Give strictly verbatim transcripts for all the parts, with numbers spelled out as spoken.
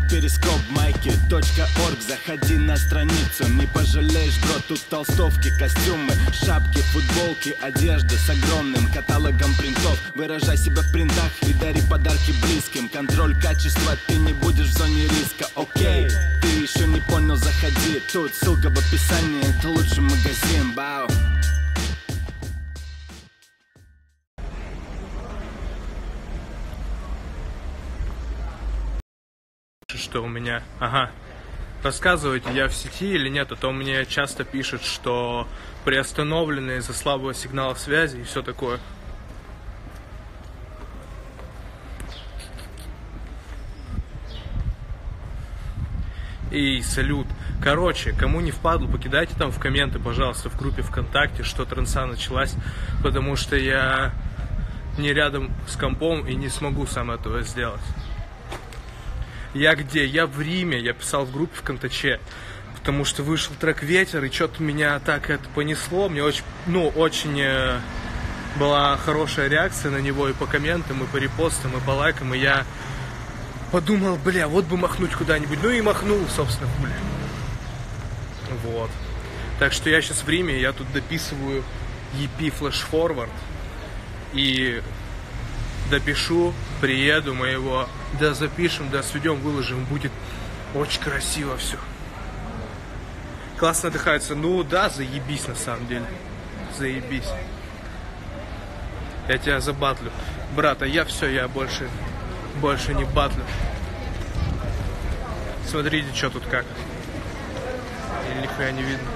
перископ, майки, точка орг. Заходи на страницу, не пожалеешь, бро. Тут толстовки, костюмы, шапки, футболки, одежда с огромным каталогом принтов. Выражай себя в принтах и дари подарки близким. Контроль качества, ты не будешь в зоне риска. Окей, ты еще не понял, заходи. Тут ссылка в описании, это лучший магазин. Бау. Что у меня, ага, рассказывайте, я в сети или нет, а то мне часто пишут, что приостановлены из-за слабого сигнала связи и все такое. И салют. Короче, кому не впадло, покидайте там в комменты, пожалуйста, в группе ВКонтакте, что транса началась, потому что я не рядом с компом и не смогу сам этого сделать. Я где? Я в Риме, я писал в группе ВКонтаче, потому что вышел трек «Ветер», и что-то меня так это понесло, мне очень, ну, очень э, была хорошая реакция на него и по комментам, и по репостам, и по лайкам, и я подумал, бля, вот бы махнуть куда-нибудь, ну и махнул, собственно, хули. Вот. Так что я сейчас в Риме, я тут дописываю и пи Flash Forward, и допишу, приеду, мы его да запишем, да сведем, выложим, будет очень красиво все. Классно отдыхается. Ну да, заебись на самом деле. Заебись. Я тебя забатлю. Брат, а я все, я больше, больше не батлю. Смотрите, что тут как. Или нихуя не видно.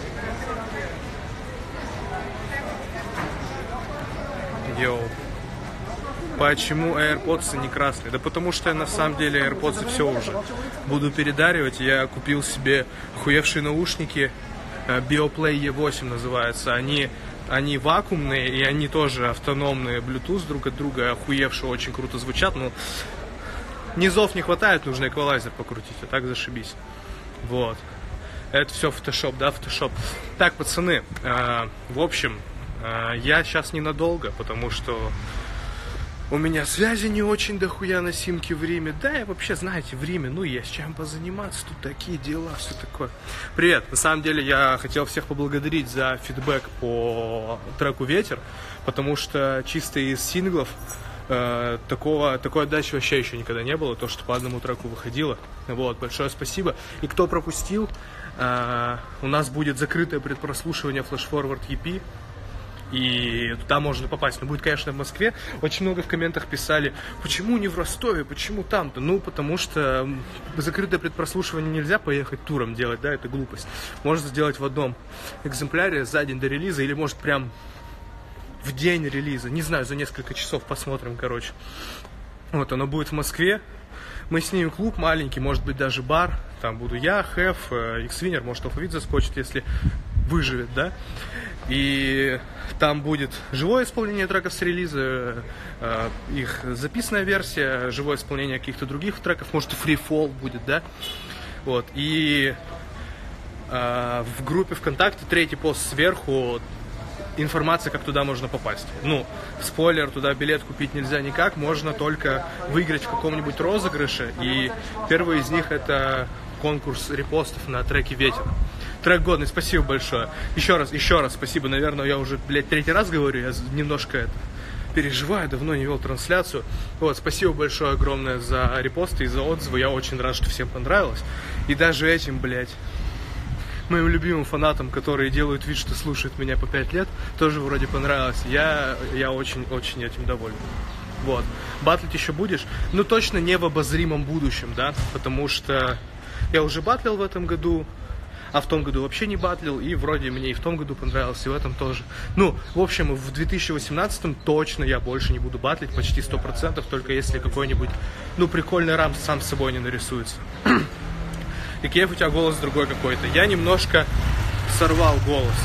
Йоу. Почему AirPods не красные? Да потому что я на самом деле AirPods все уже буду передаривать. Я купил себе охуевшие наушники, BeoPlay и восемь называются. Они, они вакуумные и они тоже автономные, Bluetooth друг от друга, охуевшие, очень круто звучат. Но низов не хватает, нужно эквалайзер покрутить, а так зашибись. Вот. Это все Photoshop, да, Photoshop. Так, пацаны, э, в общем, э, я сейчас ненадолго, потому что у меня связи не очень дохуя на симке в Риме. Да, я вообще, знаете, в Риме, ну, есть чем позаниматься, тут такие дела, все такое. Привет, на самом деле я хотел всех поблагодарить за фидбэк по треку «Ветер», потому что чисто из синглов э, такого, такой отдачи вообще еще никогда не было, то, что по одному треку выходило. Вот, большое спасибо. И кто пропустил, э, у нас будет закрытое предпрослушивание Flash Forward и пи. И туда можно попасть. Но будет, конечно, в Москве. Очень много в комментах писали, почему не в Ростове, почему там-то? Ну, потому что закрытое предпрослушивание нельзя поехать туром делать, да, это глупость. Можно сделать в одном экземпляре за день до релиза, или может прям в день релиза. Не знаю, за несколько часов посмотрим, короче. Вот, оно будет в Москве. Мы снимем клуб маленький, может быть, даже бар. Там буду я, Хэв, X-Winner, может, Алфавит заскочит, если выживет, да. И там будет живое исполнение треков с релиза, э, их записанная версия, живое исполнение каких-то других треков, может и фрифол будет, да. Вот. И э, в группе ВКонтакте третий пост сверху информация, как туда можно попасть. Ну, спойлер, туда билет купить нельзя никак, можно только выиграть в каком-нибудь розыгрыше. И первый из них это конкурс репостов на треке «Ветер». Трек годный, спасибо большое. Еще раз, еще раз спасибо. Наверное, я уже, блядь, третий раз говорю, я немножко это переживаю, давно не вел трансляцию. Вот, спасибо большое огромное за репосты и за отзывы. Я очень рад, что всем понравилось. И даже этим, блядь, моим любимым фанатам, которые делают вид, что слушают меня по пять лет, тоже вроде понравилось. Я, я очень-очень этим доволен. Вот. Батлить еще будешь? Ну, точно не в обозримом будущем, да, потому что я уже батлил в этом году, а в том году вообще не батлил, и вроде мне и в том году понравилось, и в этом тоже. Ну, в общем, в две тысячи восемнадцатом точно я больше не буду батлить, почти сто процентов, только если какой-нибудь, ну, прикольный рамс сам с собой не нарисуется. И Киев, у тебя голос другой какой-то. Я немножко сорвал голос.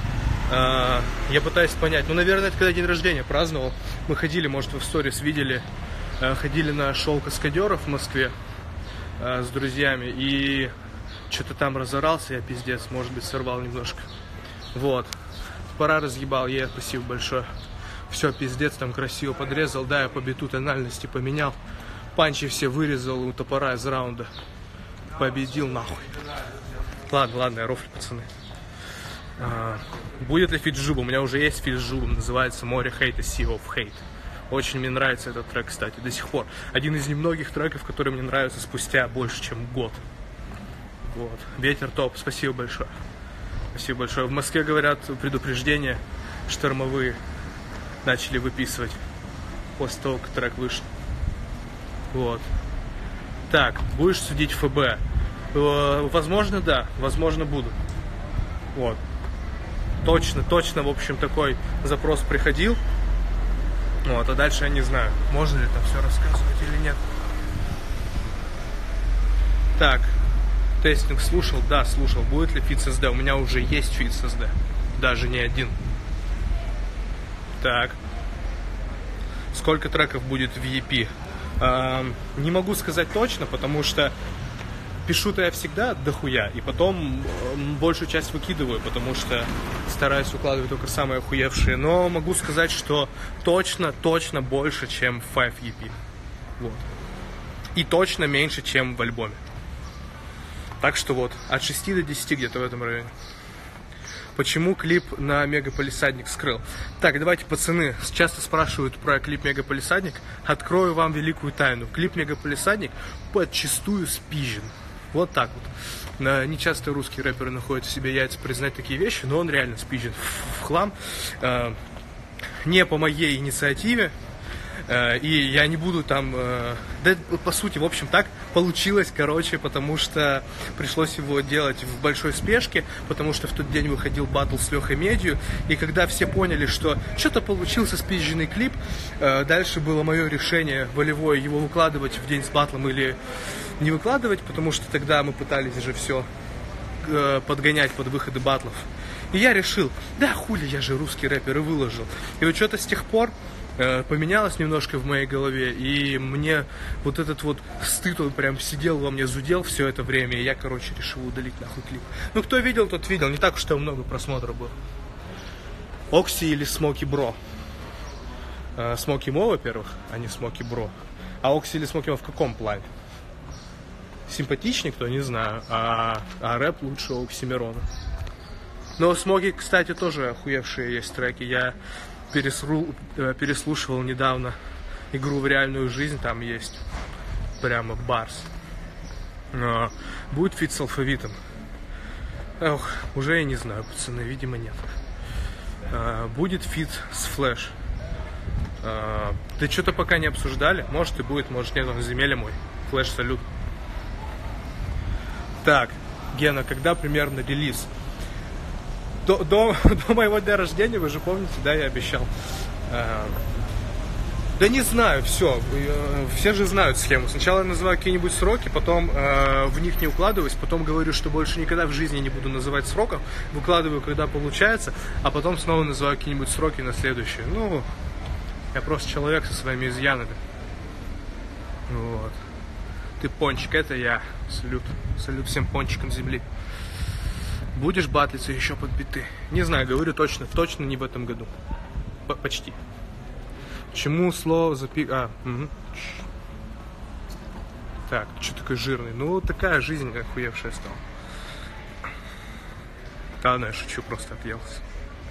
Я пытаюсь понять, ну, наверное, это когда день рождения праздновал. Мы ходили, может, вы в сторис видели, ходили на шоу каскадеров в Москве с друзьями, и что-то там разорался, я пиздец, может быть, сорвал немножко. Вот. Пора разъебал, е, спасибо большое. Все, пиздец, там красиво подрезал. Да, я по биту тональности поменял. Панчи все вырезал у топора из раунда. Победил нахуй. Ладно, ладно, я рофлю, пацаны. А, будет ли фит с Жубом? У меня уже есть фит с Жубом. Называется «Море хейта, Sea of Hate». Очень мне нравится этот трек, кстати, до сих пор. Один из немногих треков, которые мне нравятся спустя больше, чем год. Вот. Ветер топ. Спасибо большое. Спасибо большое. В Москве, говорят, предупреждения штормовые начали выписывать после того, как трек вышел. Вот. Так, будешь судить ФБ? Э, возможно, да. Возможно, буду. Вот. Точно, точно, в общем, такой запрос приходил. Вот, а дальше я не знаю, можно ли там все рассказывать или нет. Так, тестинг слушал? Да, слушал. Будет ли фит с эс ди? У меня уже есть фит с эс ди. Даже не один. Так. Сколько треков будет в и и пи? Эм, не могу сказать точно, потому что пишу-то я всегда дохуя, и потом большую часть выкидываю, потому что стараюсь выкладывать только самые охуевшие. Но могу сказать, что точно, точно больше, чем в пять и и пи. Вот. И точно меньше, чем в альбоме. Так что вот, от шести до десяти где-то в этом районе. Почему клип на Мегаполисадник скрыл? Так, давайте, пацаны, часто спрашивают про клип Мегаполисадник. Открою вам великую тайну. Клип Мегаполисадник подчистую спизжен. Вот так вот. Не часто русские рэперы находят в себе яйца признать такие вещи, но он реально спизжен в хлам. Не по моей инициативе. И я не буду там... Да, по сути, в общем, так получилось, короче, потому что пришлось его делать в большой спешке, потому что в тот день выходил баттл с Лехой Медью, и когда все поняли, что что-то получился спизженный клип, дальше было мое решение волевое его выкладывать в день с баттлом или не выкладывать, потому что тогда мы пытались же все подгонять под выходы баттлов. И я решил, да хули, я же русский рэпер, и выложил. И вот что-то с тех пор поменялось немножко в моей голове, и мне вот этот вот стыд, он прям сидел во мне, зудел все это время, и я, короче, решил удалить нахуй клип. Ну, кто видел, тот видел, не так уж там много просмотров было. Окси или Смоки Бро? Смоки Мо, во-первых, а не Смоки Бро. А Окси или Смоки Мо в каком плане? Симпатичнее, кто, не знаю, а, а рэп лучше Оксимирона. Но Смоки, кстати, тоже охуевшие есть треки. Я Пересру... переслушивал недавно игру в реальную жизнь, там есть прямо барс. Но будет фит с алфавитом? Ох, уже я не знаю, пацаны, видимо нет. А, будет фит с Флэш? А, да что-то пока не обсуждали. Может и будет, может нет, он земелья мой. Флэш, салют. Так, Гена, когда примерно релиз? До, до, до моего дня рождения, вы же помните, да, я обещал. Э, да не знаю, все. Э, все же знают схему. Сначала я называю какие-нибудь сроки, потом э, в них не укладываюсь, потом говорю, что больше никогда в жизни не буду называть сроков, выкладываю, когда получается, а потом снова называю какие-нибудь сроки на следующие. Ну, я просто человек со своими изъянами. Вот. Ты пончик, это я. Салют. Салют всем пончикам земли. Будешь батлиться еще под биты? Не знаю, говорю точно, точно не в этом году. П- почти. Почему слово запи... А, угу. Так, что такой жирный? Ну, такая жизнь охуевшая стала. Да, ну, я шучу, просто отъелся.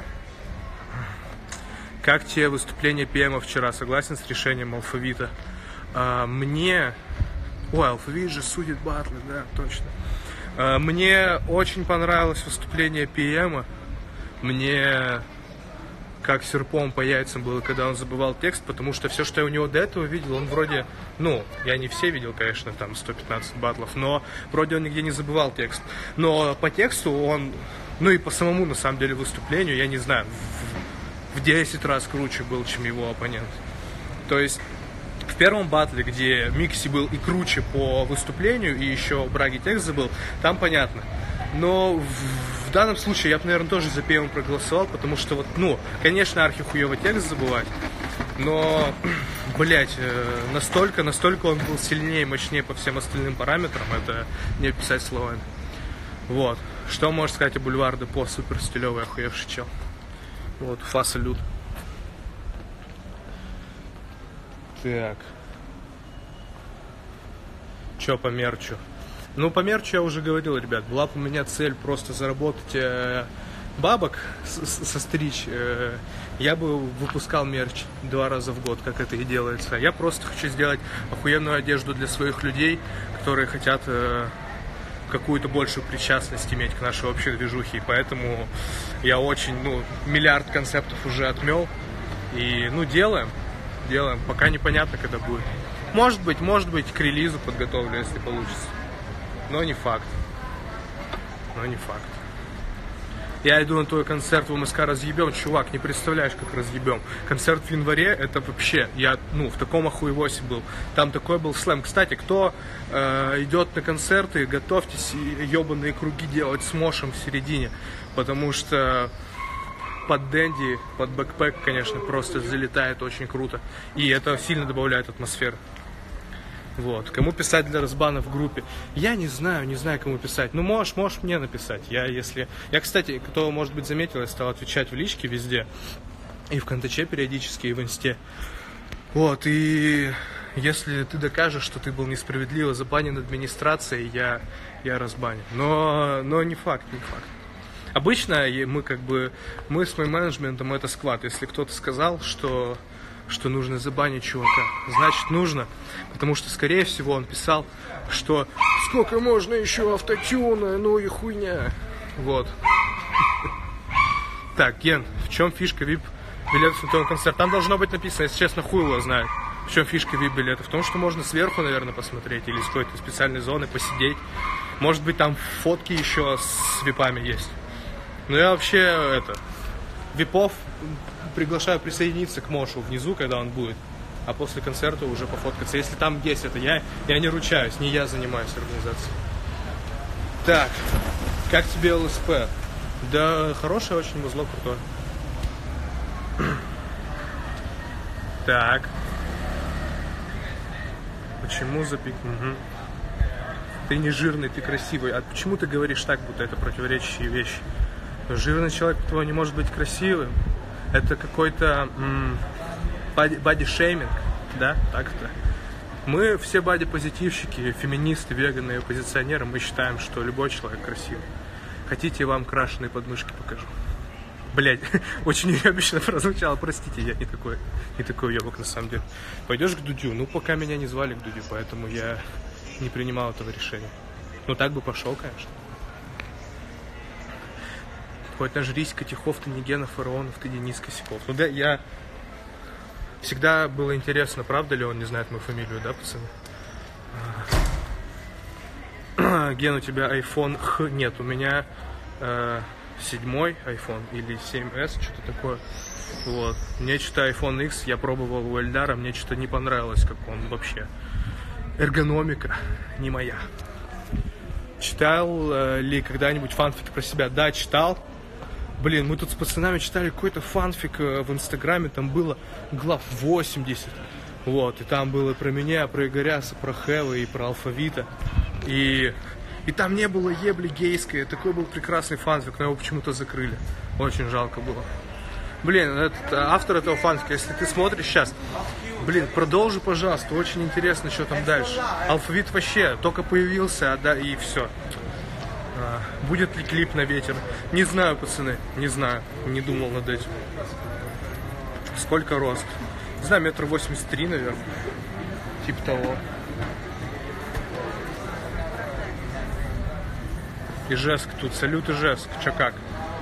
Как тебе выступление ПМа вчера? Согласен с решением алфавита? А, мне... Ой, алфавит же судит батлы, да, точно. Мне очень понравилось выступление ПМа. Мне как серпом по яйцам было, когда он забывал текст, потому что все, что я у него до этого видел, он вроде, ну, я не все видел, конечно, там сто пятнадцать батлов, но вроде он нигде не забывал текст. Но по тексту он, ну и по самому, на самом деле, выступлению, я не знаю, в десять раз круче был, чем его оппонент. То есть в первом батле, где Микси был и круче по выступлению, и еще Браги текст забыл, там понятно. Но в, в данном случае я бы, наверное, тоже за ПМ проголосовал, потому что, вот, ну, конечно, архихуевый текст забывать, но, блять, настолько, настолько он был сильнее и мощнее по всем остальным параметрам, это не описать словами. Вот. Что можешь сказать о Бульвар Депо? Супер стилевый, охуевший чел. Вот, Уфа, салют. Так. Что по мерчу? Ну, по мерчу я уже говорил, ребят, была бы у меня цель просто заработать э, бабок, состричь. Э, я бы выпускал мерч два раза в год, как это и делается. Я просто хочу сделать охуенную одежду для своих людей, которые хотят э, какую-то большую причастность иметь к нашей общей движухе. И поэтому я очень, ну, миллиард концептов уже отмел. И, ну, делаем, делаем. Пока непонятно, когда будет. Может быть, может быть, к релизу подготовлю, если получится. Но не факт. Но не факт. Я иду на твой концерт в МСК разъебем. Чувак, не представляешь, как разъебем. Концерт в январе, это вообще, я, ну, в таком охуевосе был. Там такой был слэм. Кстати, кто э, идет на концерты, готовьтесь ебаные круги делать с мошем в середине. Потому что под дэнди, под бэкпэк, конечно, просто залетает очень круто. И это сильно добавляет атмосферы. Вот. Кому писать для разбана в группе? Я не знаю, не знаю, кому писать. Ну, можешь, можешь мне написать. Я, если... Я, кстати, кто, может быть, заметил, я стал отвечать в личке везде. И в КНТЧ периодически, и в инсте. Вот, и если ты докажешь, что ты был несправедливо забанен администрацией, я, я разбаню. Но, но не факт, не факт. Обычно мы как бы... Мы с моим менеджментом, это сквад. Если кто-то сказал, что... что нужно забанить чувака, значит нужно, потому что, скорее всего, он писал, что сколько можно еще автотюна, ну и хуйня. Вот. Так, Ген, в чем фишка ви ай пи-билетов на твой концерт? Там должно быть написано, если честно, хуй его знает. В чем фишка ви ай пи-билетов? В том, что можно сверху, наверное, посмотреть, или с какой-то специальной зоны посидеть. Может быть, там фотки еще с випами есть. Но я вообще, это, випов приглашаю присоединиться к Мошу внизу, когда он будет, а после концерта уже пофоткаться. Если там есть это, я, я не ручаюсь, не я занимаюсь организацией. Так, как тебе ЛСП? Да, хорошее очень, музло крутое. Так. Почему запик... Угу. Ты не жирный, ты красивый. А почему ты говоришь так, будто это противоречащие вещи? Жирный человек, твой, не может быть красивым. Это какой-то бади-шейминг, да, так-то. Мы все бади-позитивщики, феминисты, веганы и оппозиционеры, мы считаем, что любой человек красивый. Хотите, я вам крашеные подмышки покажу? Блять, очень необычно прозвучало, простите, я не такой, не такой уебок на самом деле. Пойдешь к Дудю? Ну, пока меня не звали к Дудю, поэтому я не принимал этого решения. Ну, так бы пошел, конечно. Хоть нажрись, Котихов, ты не Гена Фараонов, ты Денис Косяков. Ну да, я... Всегда было интересно, правда ли он не знает мою фамилию, да, пацаны? Ген, у тебя iPhone Х нет, у меня э, седьмой iPhone или семь эс, что-то такое. Вот. Мне что-то iPhone X, я пробовал у Эльдара, мне что-то не понравилось, как он вообще. Эргономика не моя. Читал э, ли когда-нибудь фанфик про себя? Да, читал. Блин, мы тут с пацанами читали какой-то фанфик в Инстаграме, там было глав восемьдесят. Вот, и там было про меня, про Игоря, про Хэва и про Алфавита. И, и там не было ебли гейской. Такой был прекрасный фанфик, но его почему-то закрыли. Очень жалко было. Блин, этот, автор этого фанфика, если ты смотришь сейчас, блин, продолжи, пожалуйста, очень интересно, что там дальше. Алфавит вообще только появился, а да, и все. А, будет ли клип на ветер? Не знаю, пацаны, не знаю, не думал над этим. Сколько рост? Не знаю, метр восемьдесят три, наверное. Типа того. Ижевск тут, салют Ижевск, чё как?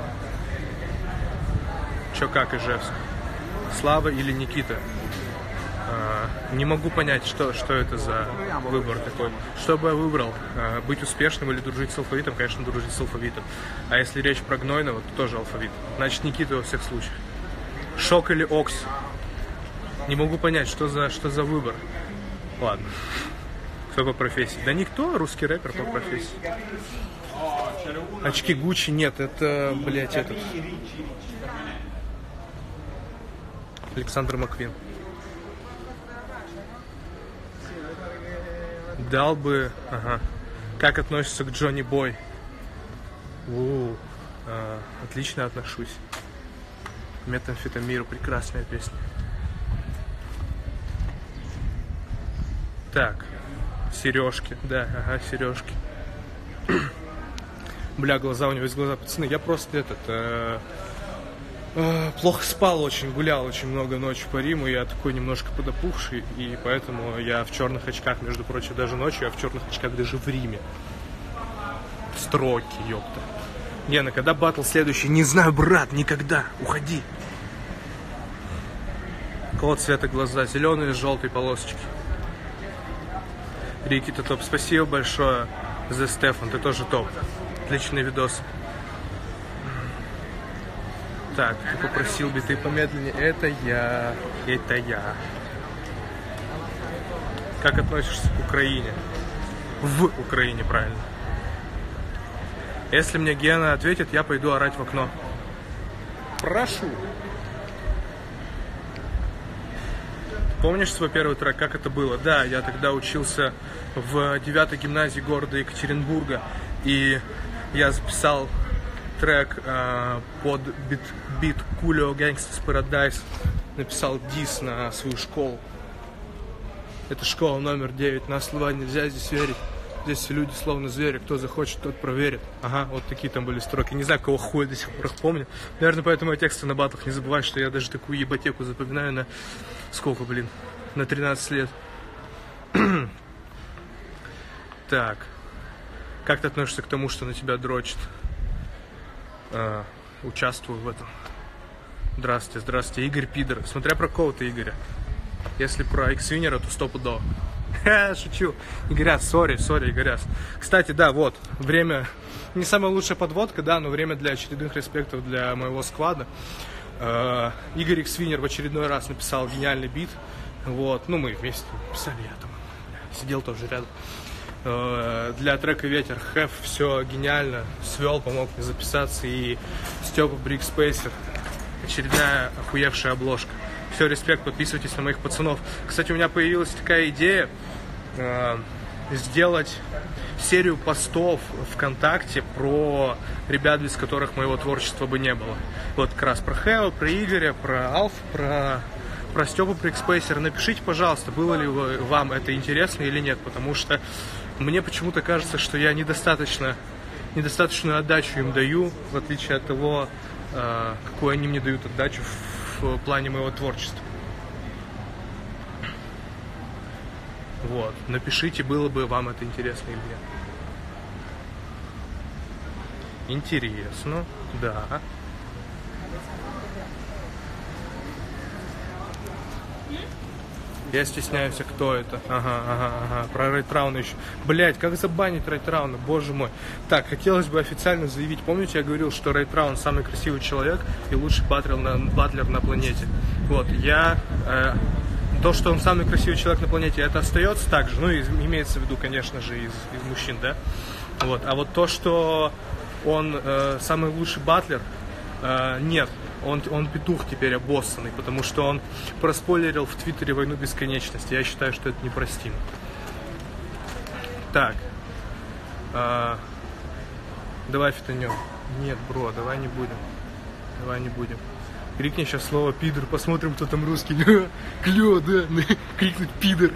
Чё как Ижевск? Слава или Никита? А, не могу понять, что, что это за выбор такой. Что бы я выбрал? А, быть успешным или дружить с алфавитом? Конечно, дружить с алфавитом. А если речь про Гнойного, то тоже алфавит. Значит, Никита во всех случаях. Шок или Окси? Не могу понять, что за, что за выбор. Ладно. Кто по профессии? Да никто, русский рэпер по профессии. Очки Гуччи нет, это, блядь, этот... Александр Маквин. Дал бы... Ага. Как относишься к Джонни Бой? У, а, отлично отношусь. Метамфетамир, прекрасная песня. Так. Сережки, да, ага, сережки. Бля, глаза у него есть глаза, пацаны. Я просто этот э, э, плохо спал очень, гулял очень много ночью по Риму. Я такой немножко подопухший, и поэтому я в черных очках, между прочим, даже ночью я в черных очках даже в Риме. Строки, ёпта. Гена, когда батл следующий? Не знаю, брат, никогда. Уходи. Какого цвета глаза? Зеленые с желтой полосочки. Рикита топ. Спасибо большое, The Stefan, ты тоже топ. Отличный видос. Так, ты попросил биты помедленнее. Это я. Это я. Как относишься к Украине? В Украине, правильно. Если мне Гена ответит, я пойду орать в окно. Прошу. Помнишь свой первый трек? Как это было? Да, я тогда учился в девятой гимназии города Екатеринбурга. И я записал трек э, под бит, бит Coolio Gangsta's Paradise. Написал дис на свою школу. Это школа номер девять. На слова нельзя здесь верить. Здесь все люди словно звери. Кто захочет, тот проверит. Ага, вот такие там были строки. Не знаю, кого хуя до сих пор их помню. Наверное, поэтому я тексты на батлах не забываю, что я даже такую ебатеку запоминаю на... Сколько, блин? На тринадцать лет. Так. Как ты относишься к тому, что на тебя дрочит? А, участвую в этом. Здравствуйте, здравствуйте. Игорь Пидор. Смотря про кого-то Игоря. Если про X-Winner, то стопудово. Ха, шучу. Игоряс, сори, сори, Игоряс. Кстати, да, вот, время, не самая лучшая подводка, да, но время для очередных респектов для моего сквада. Э, Игорь X-Winner в очередной раз написал гениальный бит. Вот, ну мы вместе писали, я там сидел тоже рядом. Э, для трека «Ветер» Хэв все гениально свел, помог мне записаться. И Степа Брикспейсер, очередная охуевшая обложка. Все, респект, подписывайтесь на моих пацанов. Кстати, у меня появилась такая идея э, сделать серию постов ВКонтакте про ребят, без которых моего творчества бы не было. Вот как раз про Хэва, про Игоря, про Алф, про, про Степу Брикспейсера. Напишите, пожалуйста, было ли вы, вам это интересно или нет, потому что мне почему-то кажется, что я недостаточно, недостаточную отдачу им даю, в отличие от того, э, какую они мне дают отдачу в, в плане моего творчества. Вот, напишите, было бы вам это интересно или нет. Интересно, да. Я стесняюсь, а кто это? Ага, ага, ага. Про Райтрауна еще. Блять, как забанить Райтрауна, боже мой. Так, хотелось бы официально заявить. Помните, я говорил, что Райтраун самый красивый человек и лучший батлер на, батлер на планете. Вот, я... Э, то, что он самый красивый человек на планете, это остается так же. Ну, из, имеется в виду, конечно же, из, из мужчин, да? Вот. А вот то, что он э, самый лучший батлер, э, нет. Он, он петух теперь обоссанный, потому что он проспойлерил в Твиттере «Войну бесконечности». Я считаю, что это непростимо. Так. Э, давай фитанем. Нет, бро, давай не будем. Давай не будем. Крикни сейчас слово «пидор», посмотрим, кто там русский. Клево, да? Крикнуть «пидор».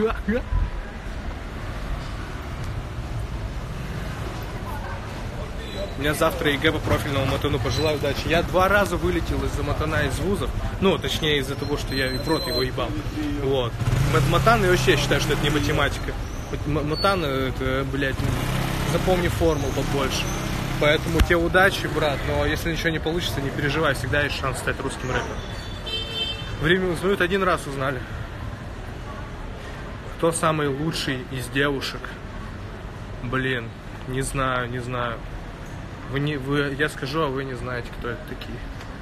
У меня завтра ЕГЭ по профильному матану, пожелаю удачи. Я два раза вылетел из-за матана из вузов. Ну, точнее, из-за того, что я в рот его ебал. Вот. Матан, и вообще считаю, что это не математика. Матан, это, блядь, запомни формул побольше. Поэтому тебе удачи, брат, но если ничего не получится, не переживай, всегда есть шанс стать русским рэпером. Время узнают, один раз узнали. Кто самый лучший из девушек? Блин, не знаю, не знаю. Вы не, вы, я скажу, а вы не знаете, кто это такие.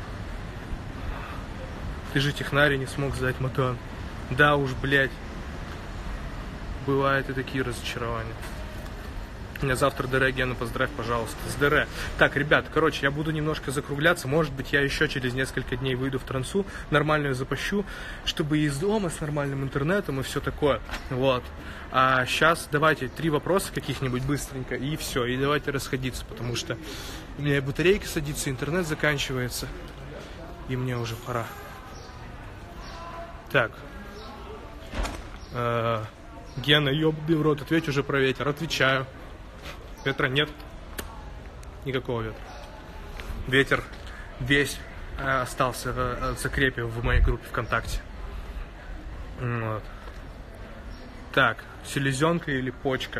Ты же технарь не смог сдать матан. Да уж, блядь. Бывают и такие разочарования. Меня завтра ДР, Гена, поздравь, пожалуйста, с ДР. Так, ребят, короче, я буду немножко закругляться. Может быть, я еще через несколько дней выйду в трансу, нормальную запущу, чтобы из дома с нормальным интернетом и все такое. Вот. А сейчас давайте три вопроса каких-нибудь быстренько, и все. И давайте расходиться, потому что у меня батарейка садится, интернет заканчивается, и мне уже пора. Так. Гена, ёбаный в рот, ответь уже про ветер. Отвечаю. Ветра нет. Никакого ветра. Ветер весь э, остался в закрепе в моей группе ВКонтакте. Вот. Так, селезенка или почка?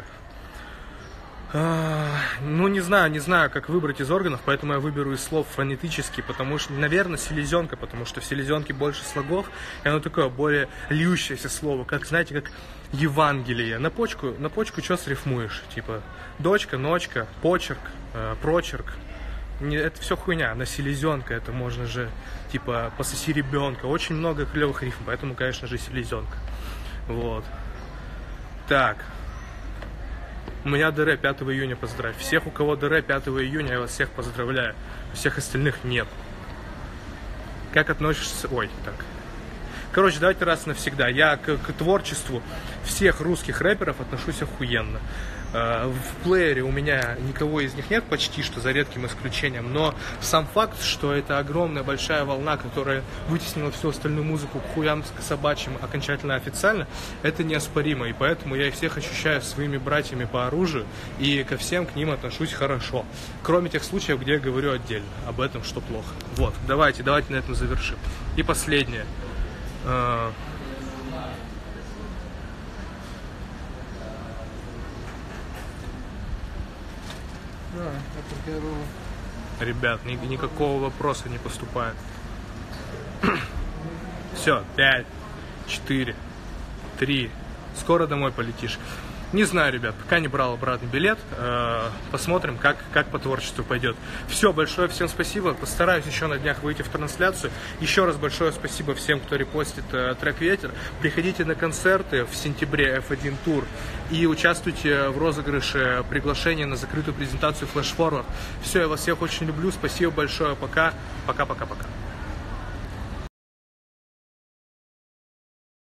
А, ну, не знаю, не знаю, как выбрать из органов, поэтому я выберу из слов фонетически, потому что, наверное, селезенка, потому что в селезенке больше слогов, и оно такое более льющееся слово, как, знаете, как Евангелие. На почку, на почку что срифмуешь? Типа, дочка, ночка, почерк, э, прочерк. Не, это все хуйня, на селезенка, это можно же, типа, пососи ребенка. Очень много клевых рифм, поэтому, конечно же, селезенка. Вот. Так. У меня ДР пятого июня, поздравь. Всех, у кого ДР пятого июня, я вас всех поздравляю. Всех остальных нет. Как относишься... Ой, так. Короче, давайте раз и навсегда. Я к, к творчеству всех русских рэперов отношусь охуенно. В плеере у меня никого из них нет, почти что, за редким исключением. Но сам факт, что это огромная большая волна, которая вытеснила всю остальную музыку к хуям собачьим окончательно официально, это неоспоримо. И поэтому я их всех ощущаю своими братьями по оружию. И ко всем к ним отношусь хорошо. Кроме тех случаев, где я говорю отдельно об этом, что плохо. Вот, давайте, давайте на этом завершим. И последнее. Ребят, ни, никакого вопроса не поступает. Все, пять, четыре, три. Скоро домой полетишь. Не знаю, ребят, пока не брал обратный билет. Посмотрим, как, как по творчеству пойдет. Все, большое всем спасибо. Постараюсь еще на днях выйти в трансляцию. Еще раз большое спасибо всем, кто репостит трек «Ветер». Приходите на концерты в сентябре, эф один тур. И участвуйте в розыгрыше приглашения на закрытую презентацию Flash Forward. Все, я вас всех очень люблю. Спасибо большое. Пока. Пока-пока-пока.